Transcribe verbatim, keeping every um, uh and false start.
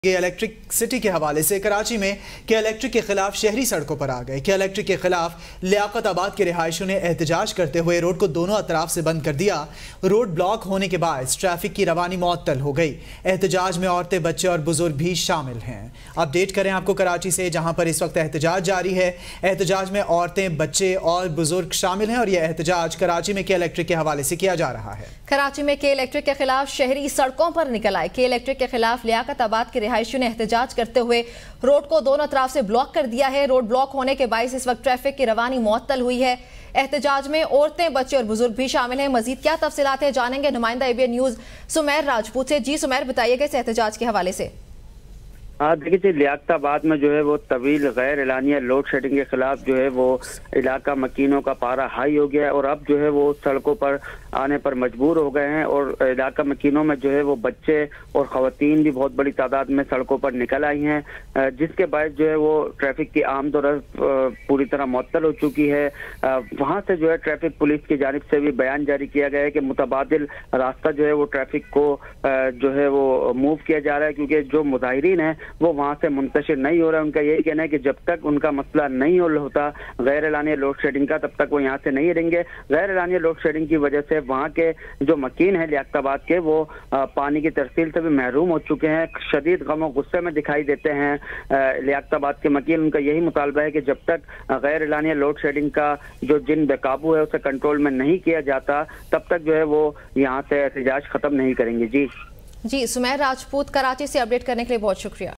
کے الیکٹرک کے حوالے سے کراچی میں کے الیکٹرک کے خلاف شہری سڑکوں پر آ گئے کے الیکٹرک کے خلاف لیاقت آباد کے رہائشیوں نے احتجاج کرتے ہوئے روڈ کو دونوں اطراف سے بند کر دیا۔ روڈ بلاک ہونے کے باعث ٹریفک کی روانی معطل ہو گئی۔ احتجاج میں عورتیں، بچے اور بزرگ بھی شامل ہیں۔ اپڈیٹ کریں آپ کو کراچی سے، جہاں پر اس وقت احتجاج جاری ہے۔ احتجاج میں عورتیں، بچے اور بزرگ شامل ہیں اور یہ احتجاج کراچی میں کے الیکٹرک کے حوالے سے کیا جا رہا ہے۔ کراچی میں کے الیکٹرک کے خلاف شہری سڑکوں پر نکل آئے۔ کے الیکٹرک کے خلاف لیاقت آباد کے رہائشیوں نے احتجاج کرتے ہوئے روڈ کو دونوں اطراف سے بلاک کر دیا ہے۔ روڈ بلاک ہونے کے باعث اس وقت ٹریفک کی روانی معطل ہوئی ہے۔ احتجاج میں عورتیں، بچے اور بزرگ بھی شامل ہیں۔ مزید کیا تفصیلات ہیں جانیں گے نمائندہ A B N News Sameer Rajput سے۔ جی سمیر، بتائیے گا اس احتجاج کے حوالے سے۔ ہاں دیکھیے، لیاقت آباد میں جو ہے وہ طویل غیر اعلانیہ لوڈ شیڈنگ کے خلاف جو ہے وہ علاقہ مکینوں کا پارا ہائی ہو گیا ہے اور اب جو ہے وہ سڑکوں پر آنے پر مجبور ہو گئے ہیں اور علاقہ مکینوں میں جو ہے وہ بچے اور خواتین بھی بہت بڑی تعداد میں سڑکوں پر نکل آئی ہیں، جس کے باعث جو ہے وہ ٹریفک کی آمد و رفت پوری طرح معطل ہو چکی ہے۔ وہاں سے جو ہے ٹریفک پولیس کی جانب سے بھی بیان جاری کیا گیا ہے کہ متبادل راستہ جو ہے وہ ٹریفک کو جو ہے وہ موو کیا جا رہا ہے، کیونکہ جو مظاہرین ہیں وہ وہاں سے منتشر نہیں ہو رہا ہے۔ ان کا یہی کہنا ہے کہ جب تک ان کا مسئلہ نہیں حل ہوتا غیر اعلانیہ لوڈ شیڈنگ کا، تب تک وہ یہاں سے نہیں رہیں گے۔ غیر اعلانیہ لوڈ شیڈنگ کی وجہ سے وہاں کے جو مکین ہیں لیاقت آباد کے، وہ پانی کی ترسیل سے بھی محروم ہو چکے ہیں، شدید غم و غصے میں دکھائی دیتے ہیں لیاقت آباد کے مکین۔ ان کا یہی مطالبہ ہے کہ جب تک غیر اعلانیہ لوڈ شیڈنگ کا جو جن بے قابو ہے اسے کنٹرول میں نہیں کیا جاتا، تب تک جو ہے وہ یہاں سے احتجاج ختم نہیں کریں گے۔ جی جی سمیر راجپوت کراچی سے اپڈیٹ کرنے کے لیے بہت شکریہ۔